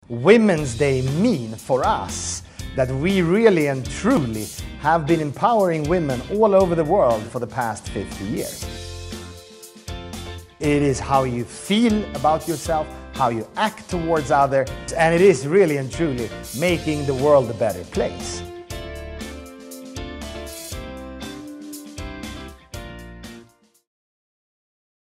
Women's Day mean for us? That we really and truly have been empowering women all over the world for the past 50 years. It is how you feel about yourself, how you act towards others, and it is really and truly making the world a better place.